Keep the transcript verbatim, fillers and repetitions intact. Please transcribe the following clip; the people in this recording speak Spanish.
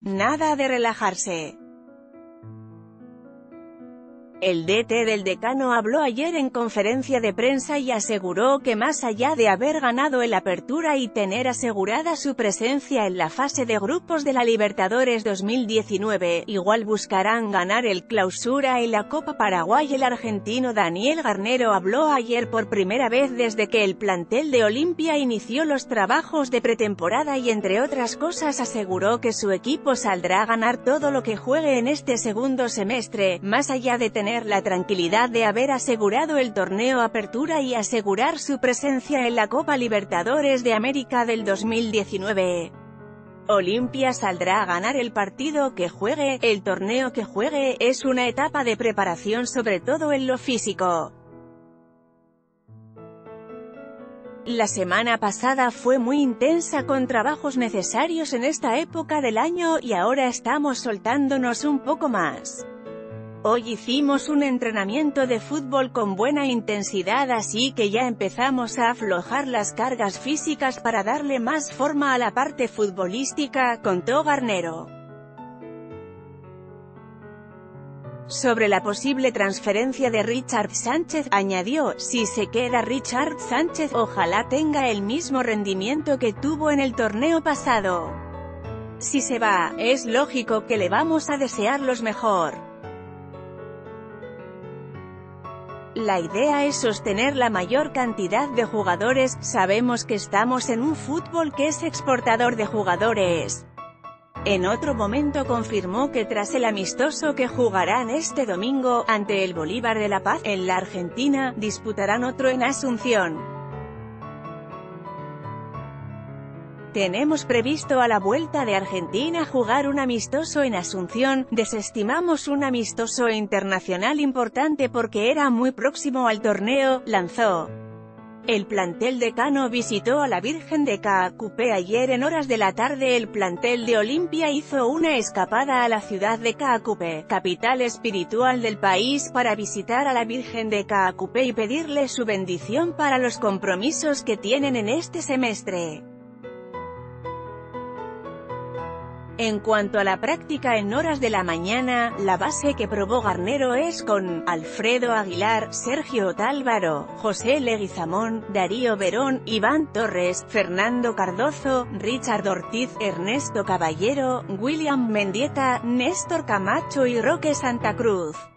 Nada de relajarse. El D T del Decano habló ayer en conferencia de prensa y aseguró que más allá de haber ganado el Apertura y tener asegurada su presencia en la fase de grupos de la Libertadores dos mil diecinueve, igual buscarán ganar el Clausura y la Copa Paraguay. El argentino Daniel Garnero habló ayer por primera vez desde que el plantel de Olimpia inició los trabajos de pretemporada y entre otras cosas aseguró que su equipo saldrá a ganar todo lo que juegue en este segundo semestre, más allá de tener la tranquilidad de haber asegurado el torneo Apertura y asegurar su presencia en la Copa Libertadores de América del dos mil diecinueve. Olimpia saldrá a ganar el partido que juegue, el torneo que juegue, es una etapa de preparación sobre todo en lo físico. La semana pasada fue muy intensa con trabajos necesarios en esta época del año y ahora estamos soltándonos un poco más. Hoy hicimos un entrenamiento de fútbol con buena intensidad, así que ya empezamos a aflojar las cargas físicas para darle más forma a la parte futbolística, contó Garnero. Sobre la posible transferencia de Richard Sánchez, añadió, si se queda Richard Sánchez, ojalá tenga el mismo rendimiento que tuvo en el torneo pasado. Si se va, es lógico que le vamos a desear lo mejor. La idea es sostener la mayor cantidad de jugadores, sabemos que estamos en un fútbol que es exportador de jugadores. En otro momento confirmó que tras el amistoso que jugarán este domingo, ante el Bolívar de La Paz, en la Argentina, disputarán otro en Asunción. Tenemos previsto a la vuelta de Argentina jugar un amistoso en Asunción, desestimamos un amistoso internacional importante porque era muy próximo al torneo, lanzó. El plantel decano visitó a la Virgen de Caacupé ayer en horas de la tarde. El plantel de Olimpia hizo una escapada a la ciudad de Caacupé, capital espiritual del país, para visitar a la Virgen de Caacupé y pedirle su bendición para los compromisos que tienen en este semestre. En cuanto a la práctica en horas de la mañana, la base que probó Garnero es con Alfredo Aguilar, Sergio Otálvaro, José Leguizamón, Darío Verón, Iván Torres, Fernando Cardozo, Richard Ortiz, Ernesto Caballero, William Mendieta, Néstor Camacho y Roque Santa Cruz.